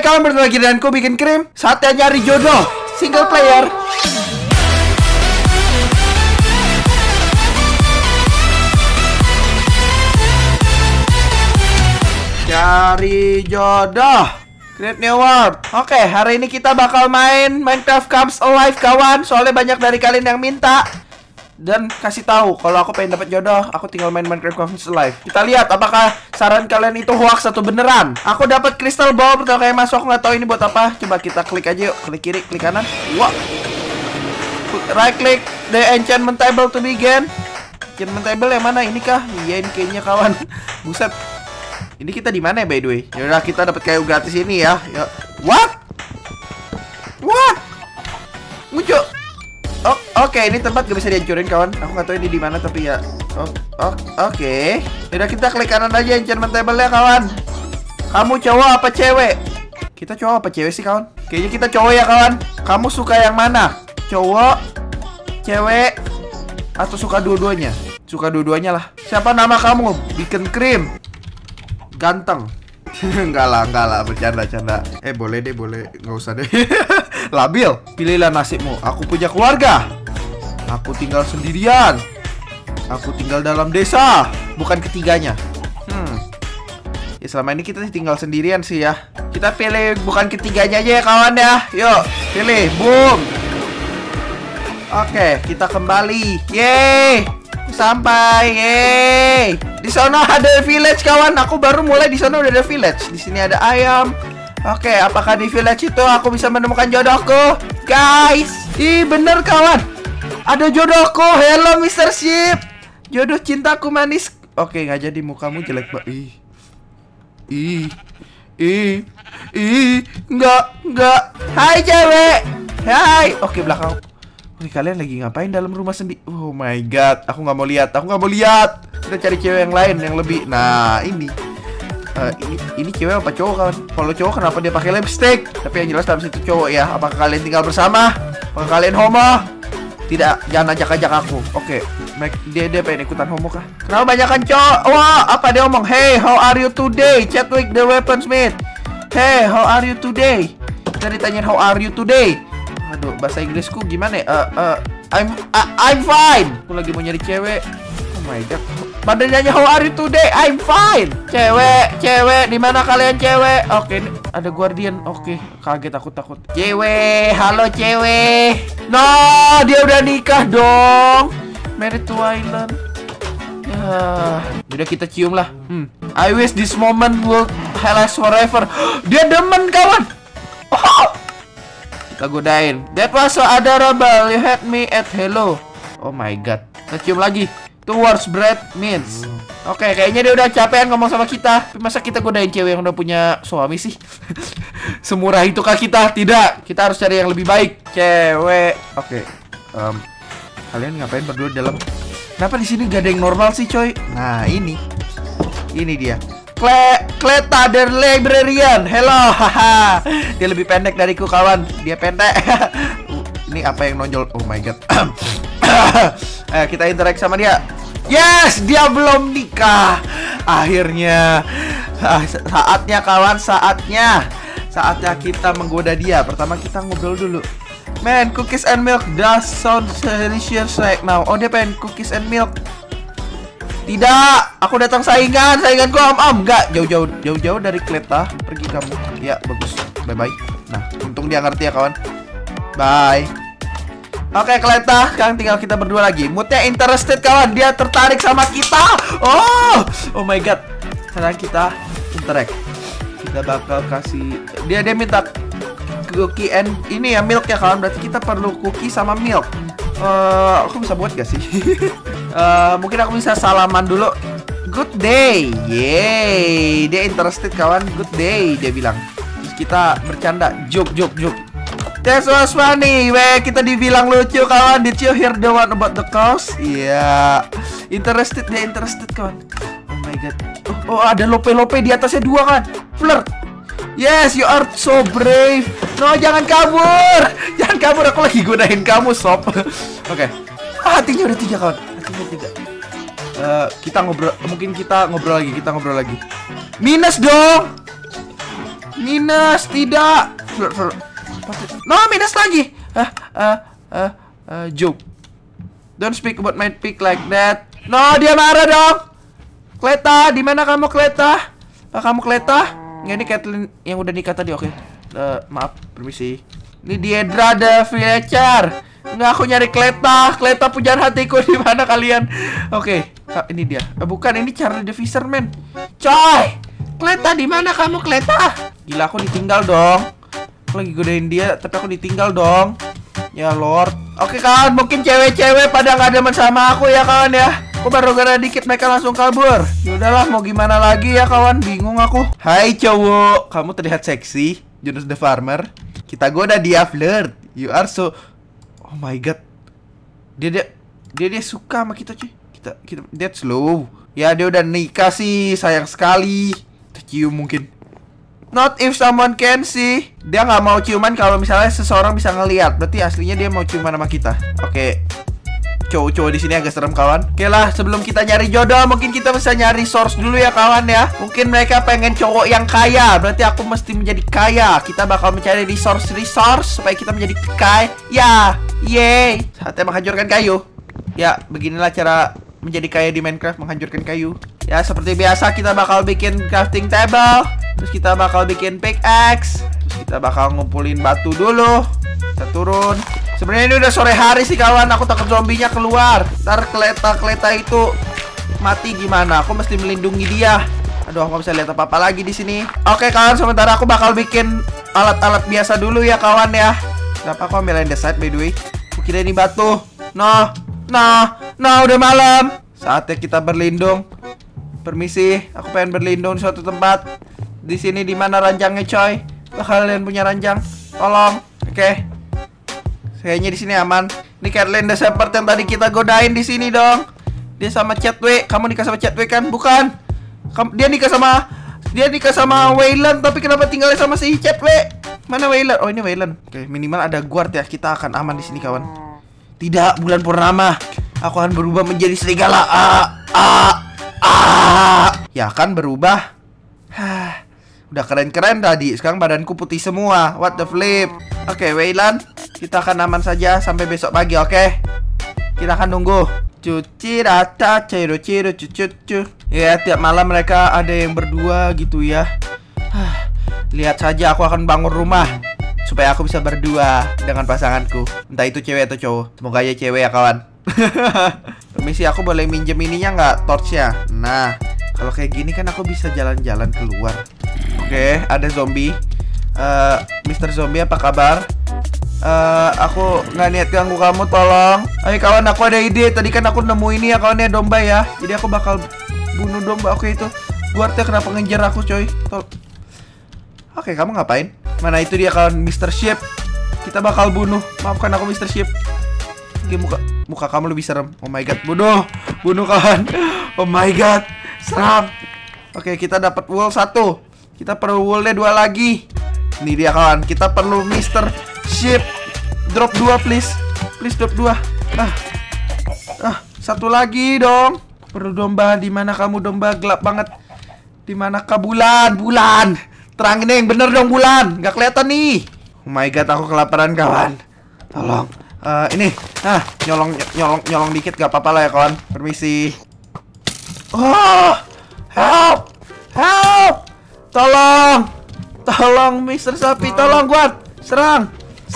kawan, bertemu lagi denganku Bikin Krim. Saatnya nyari jodoh single player. Cari jodoh, create new world. Oke, hari ini kita bakal main Minecraft Comes Alive kawan. Soalnya banyak dari kalian yang minta dan kasih tahu kalau aku pengen dapat jodoh, aku tinggal main Minecraft Comes Alive. Kita lihat apakah saran kalian itu hoax atau beneran. Aku dapat crystal ball pertama kali masuk, aku nggak tahu ini buat apa. Coba kita klik aja yuk, klik kiri, klik kanan. Wah, right click the enchantment table to begin. Enchantment table yang mana? Ini kah? Iya ini kayaknya kawan. Buset. Ini kita di mana ya by the way? Yaudah kita dapat kayu gratis ini ya. What? What? Muncul. Oke, ini tempat gak bisa dihancurin kawan. Aku nggak tahu ini di mana tapi ya. Oke. Yaudah kita klik kanan aja enchantment table-nya kawan. Kamu cowok apa cewek? Kita cowok apa cewek sih kawan? Kayaknya kita cowok ya kawan. Kamu suka yang mana? Cowok, cewek, atau suka dua-duanya? Suka dua-duanya lah. Siapa nama kamu? Bikin Krim. Ganteng. Enggak lah, bercanda. Boleh deh, nggak usah deh. Labil. Pilihlah nasibmu. Aku punya keluarga. Aku tinggal sendirian. Aku tinggal dalam desa. Bukan ketiganya. Ya selama ini kita tinggal sendirian sih ya. Kita pilih bukan ketiganya aja ya kawan ya. Yuk, pilih. Boom. Oke, kita kembali. Yeay. Sampai, yeay. Di sana ada village kawan. Aku baru mulai di sana udah ada village. Di sini ada ayam. Oke, apakah di village itu aku bisa menemukan jodohku? Guys, ih bener kawan. Ada jodohku. Hello Mr. Sheep. Jodoh cintaku manis. Oke, nggak jadi, mukamu jelek banget. Enggak. Hai cewek. Hai. Oke, belakang. Wih, kalian lagi ngapain dalam rumah sendiri? Oh my god, aku nggak mau lihat. Kita cari cewek yang lain yang lebih. Nah, ini cewek apa cowok kawan? Kalau cowok kenapa dia pakai lipstick? Tapi yang jelas dalam situ cowok ya. Apakah kalian tinggal bersama? Apakah kalian homo? Tidak, jangan ajak aku. Oke, dia pengen ikutan homo kah? Kenapa banyak kan cowok? Wah, apa dia ngomong? Hey, how are you today? Chat with the weaponsmith. Hey, how are you today? Kita ditanyain how are you today? Aduh, bahasa Inggrisku gimana ya? I'm fine. Aku lagi mau nyari cewek. Oh my god. Pada nanya how are you today? I'm fine. Cewek, di mana kalian cewek? Oke, ini ada guardian. Oke, kaget aku takut. Cewek, halo cewek. No, dia udah nikah dong. Married to Island. Ya, udah kita cium lah. I wish this moment will last forever. Dia demen kawan. Oh. Kita godain. That was so adorable. You had me at hello. Oh my god. Kita cium lagi. Towards bread means. Oke, kayaknya dia udah capean ngomong sama kita. Masa kita godain cewek yang udah punya suami sih? Semurah itu kah kita? Tidak. Kita harus cari yang lebih baik. Cewek. Oke. Kalian ngapain berdua di dalam? Kenapa di sini gak ada yang normal sih, coy? Nah, ini dia. Kleta the librarian. Hello. Haha. Dia lebih pendek dariku kawan. Dia pendek. Ini apa yang nonjol? Oh my god. Kita interact sama dia. Yes, dia belum nikah. Akhirnya. Saatnya kawan, saatnya kita menggoda dia. Pertama kita ngobrol dulu. Man, cookies and milk does sound delicious right now. Oh, dia pengen cookies and milk. Tidak, aku datang sainganku enggak, jauh-jauh dari Kleta, pergi kamu. Ya, bagus. Bye-bye. Nah, untung dia ngerti ya kawan. Bye. Oke, Kleta, sekarang tinggal kita berdua lagi. Moodnya interested kawan, dia tertarik sama kita. Oh my god. Sekarang kita interact. Kita bakal kasih dia minta cookie and ini ya milk ya kawan. Berarti kita perlu cookie sama milk. Aku bisa buat gak sih? Mungkin aku bisa salaman dulu. Good day. Yeay. Dia interested kawan. Good day dia bilang. Terus kita bercanda. Joke. That was funny. Weh, kita dibilang lucu kawan. Did you hear the one about the cows? Iya. Interested kawan. Oh my god. Oh ada lope-lope di atasnya dua kan. Flirt. Yes, you are so brave. No, jangan kabur. Aku lagi godain kamu, sob. Oke. Hatinya udah 3 kawan. Kita ngobrol. Mungkin kita ngobrol lagi. Minus dong. Minus, tidak. No, minus lagi. Joke. Don't speak about my pick like that. No, dia marah dong. Kleta, di mana kamu Kleta? Kamu Kleta? Nggak, ini Caitlyn yang udah nikah tadi, oke. Maaf, permisi. Ini Diedra the Villager. Nggak, aku nyari Kleta. Kleta pujaan hatiku, di mana kalian? Oke, ini dia. Bukan, ini Charlie the Fisherman. Coy, Kleta, di mana kamu Kleta? Gila, aku ditinggal dong. Aku lagi godain dia, tapi aku ditinggal dong. Ya Lord. Oke kawan, mungkin cewek-cewek pada nggak demen sama aku ya kawan ya. Aku baru gara dikit mereka langsung kabur. Yaudahlah, mau gimana lagi ya kawan, bingung aku. Hai cowok, kamu terlihat seksi, Jonas the Farmer. Kita goda dia flirt. You are so... Oh my god. Dia suka sama kita cuy. Kita that's slow. Ya dia udah nikah sih, sayang sekali. Cium mungkin. Not if someone can see. Dia nggak mau ciuman kalau misalnya seseorang bisa ngelihat. Berarti aslinya dia mau ciuman sama kita. Oke. Cowok-cowok di sini agak serem kawan. Oke lah, sebelum kita nyari jodoh, mungkin kita bisa nyari source dulu ya kawan ya. Mungkin mereka pengen cowok yang kaya. Berarti aku mesti menjadi kaya. Kita bakal mencari resource supaya kita menjadi kaya. Yeay. Saatnya menghancurkan kayu. Ya, beginilah cara menjadi kaya di Minecraft, menghancurkan kayu. Ya, seperti biasa kita bakal bikin crafting table. Terus kita bakal bikin pickaxe. Terus kita bakal ngumpulin batu dulu. Kita turun. Sebenarnya ini udah sore hari sih kawan. Aku takut zombinya keluar. Ntar Kleta itu mati gimana? Aku mesti melindungi dia. Aduh, aku gak bisa lihat apa-apa lagi di sini. Oke kawan, sementara aku bakal bikin alat-alat biasa dulu ya kawan ya. Kenapa aku ambil andesite by the way? Aku kira ini batu. No, udah malam. Saatnya kita berlindung. Permisi, aku pengen berlindung di suatu tempat. Di sini di mana ranjangnya, coy? Kalian punya ranjang? Tolong. Oke. Kayaknya di sini aman. Ini Caitlyn the Shepherd yang tadi kita godain di sini dong. Dia sama Chadwick. Kamu nikah sama Chadwick kan? Bukan. Dia nikah sama Wayland, tapi kenapa tinggalnya sama si Chadwick? Mana Wayland? Oh, ini Wayland. Oke, minimal ada guard ya. Kita akan aman di sini, kawan. Tidak, bulan purnama. Aku akan berubah menjadi serigala. Ya kan berubah. Udah keren-keren tadi. Sekarang badanku putih semua. What the flip. Oke, Wayland, kita akan aman saja sampai besok pagi, oke? Kita akan nunggu. Cuci rata, ciru-ciru, cucu. Ya, tiap malam mereka ada yang berdua gitu ya. Lihat saja, aku akan bangun rumah supaya aku bisa berdua dengan pasanganku. Entah itu cewek atau cowok. Semoga aja cewek ya, kawan. Permisi, aku boleh minjem ininya nggak? Torchnya. Nah, kalau kayak gini kan aku bisa jalan-jalan keluar. Oke, ada zombie. Mr. Zombie, apa kabar? Aku nggak niat ganggu kamu, tolong. Ayo kawan, aku ada ide. Tadi kan aku nemu ini ya kawan ya, domba ya. Jadi aku bakal bunuh domba. Oke, itu guardnya kenapa ngejar aku, coy? Oke, kamu ngapain? Mana itu dia kawan, Mr. Sheep. Kita bakal bunuh. Maafkan aku, Mr. Sheep. Oke, muka kamu lebih serem. Oh my god, bunuh kawan. Oh my god, serem. Oke, kita dapat wool 1. Kita perlu woolnya 2 lagi. Ini dia kawan, kita perlu Mr. Sheep. Drop 2 please. Please drop 2. Satu lagi dong. Perlu domba. Di mana kamu domba? Gelap banget. Di manakah bulan? Terangin yang bener dong bulan. Gak kelihatan nih. Oh my god, aku kelaparan kawan. Tolong. Ini. Nyolong dikit gak apa-apa lah ya kawan. Permisi. Oh, help. Tolong Mr. Sapi, tolong guard. Serang.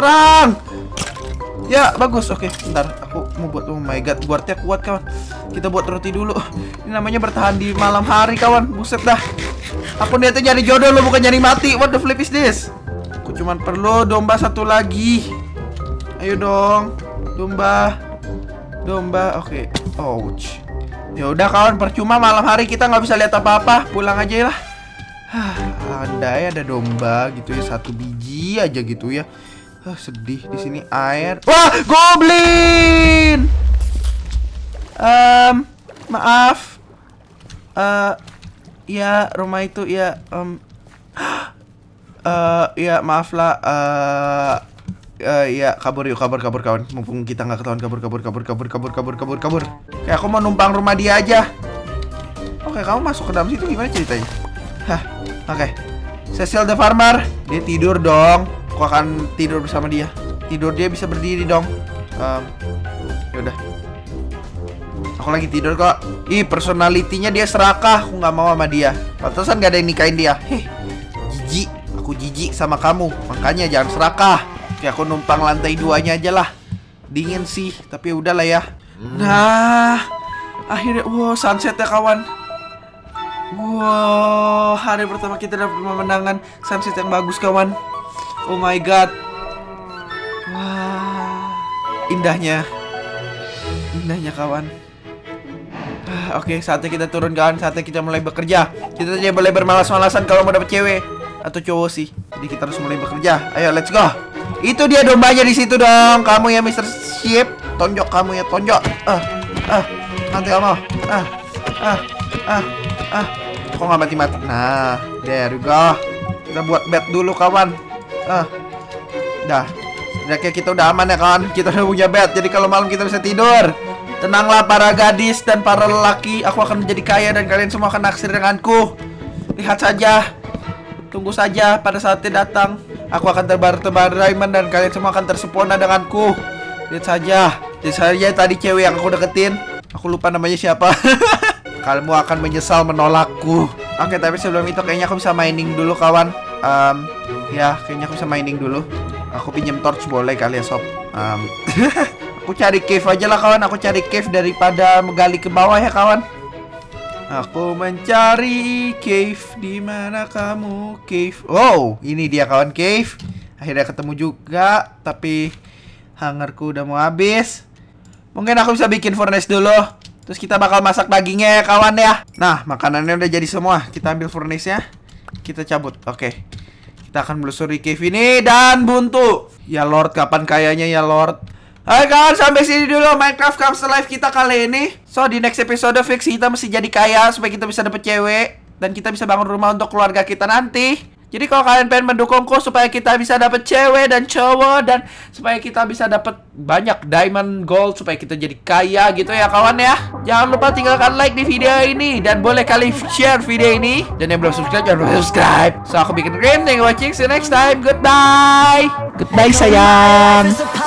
Ya, bagus. Oke, bentar. Aku mau buat, oh my god, guardnya kuat kawan. Kita buat roti dulu. Ini namanya bertahan di malam hari kawan. Buset dah. Aku niatnya nyari jodoh lo, bukan nyari mati. What the flip is this? Aku cuman perlu domba 1 lagi. Ayo dong. Domba. Oke. Ouch. Ya udah kawan, percuma malam hari kita nggak bisa lihat apa-apa. Pulang aja lah. Andai ada domba gitu ya, 1 biji aja gitu ya. Sedih di sini air. Wah, goblin. Maaf. Ya rumah itu ya. Ya maaf lah. Ya kabur kawan. Mumpung kita nggak ketahuan, kabur. Kayak aku mau numpang rumah dia aja. Oke, kamu masuk ke dalam situ gimana ceritanya? Oke. Cecil the Farmer. Dia tidur dong. Aku akan tidur bersama dia. Tidur dia bisa berdiri dong. Yaudah. Aku lagi tidur kok. Ih, personalitinya dia serakah. Aku nggak mau sama dia. Pantesan gak ada yang nikahin dia. Heh, jijik. Aku jijik sama kamu. Makanya jangan serakah. Oke, aku numpang lantai 2-nya aja lah. Dingin sih, tapi udahlah ya. Nah, akhirnya, wow, sunset ya kawan. Wow, hari pertama kita dapat pemandangan sunset yang bagus kawan. Oh my god. Wah, indahnya kawan. Oke, saatnya kita turun kawan. Saatnya kita mulai bekerja. Kita tidak boleh bermalas-malasan kalau mau dapet cewek atau cowok sih. Jadi kita harus mulai bekerja. Ayo, let's go. Itu dia dombanya di situ dong. Kamu ya Mr. Sheep. Tonjok kamu ya, tonjok. Nanti kamu. Kok nggak mati-mati? Nah, there you go. Kita buat bed dulu kawan. Dah. Kayaknya kita udah aman ya kawan. Kita udah punya bed. Jadi kalau malam kita bisa tidur. Tenanglah para gadis dan para lelaki. Aku akan menjadi kaya dan kalian semua akan naksir denganku. Lihat saja. Tunggu saja pada saatnya datang. Aku akan tebar-tebar diamond dan kalian semua akan tersempurna denganku. Lihat saja. Lihat saja tadi cewek yang aku deketin. Aku lupa namanya siapa. Kamu akan menyesal menolakku. Oke, tapi sebelum itu kayaknya aku bisa mining dulu kawan. Ya, kayaknya aku bisa mining dulu. Aku pinjam torch boleh kali ya sob. Aku cari cave aja lah kawan. Aku cari cave daripada menggali ke bawah ya kawan. Aku mencari cave. Di mana kamu cave? Oh, ini dia kawan cave. Akhirnya ketemu juga. Tapi hungerku udah mau habis. Mungkin aku bisa bikin furnace dulu. Terus kita bakal masak dagingnya ya kawan ya. Nah, makanannya udah jadi semua. Kita ambil furnace-nya. Kita cabut. Oke. Kita akan melusuri cave ini dan buntu. Ya Lord, kapan kayanya ya Lord? Hai kawan, sampai sini dulu Minecraft Comes to Life kita kali ini. So, di next episode fix kita mesti jadi kaya supaya kita bisa dapet cewek dan kita bisa bangun rumah untuk keluarga kita nanti. Jadi kalau kalian pengen mendukungku supaya kita bisa dapet cewek dan cowok dan supaya kita bisa dapet banyak diamond gold supaya kita jadi kaya gitu ya kawan ya. Jangan lupa tinggalkan like di video ini dan boleh kali share video ini. Dan yang belum subscribe jangan lupa subscribe. So, aku bikin green. Thank you for watching. See you next time. Goodbye. Goodbye sayang.